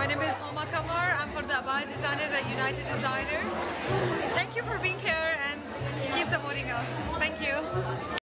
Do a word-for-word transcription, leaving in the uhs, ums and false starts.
My name is Homa Q. I'm for the Abaya designers at United Designer. Thank you for being here and keep supporting us. Thank you.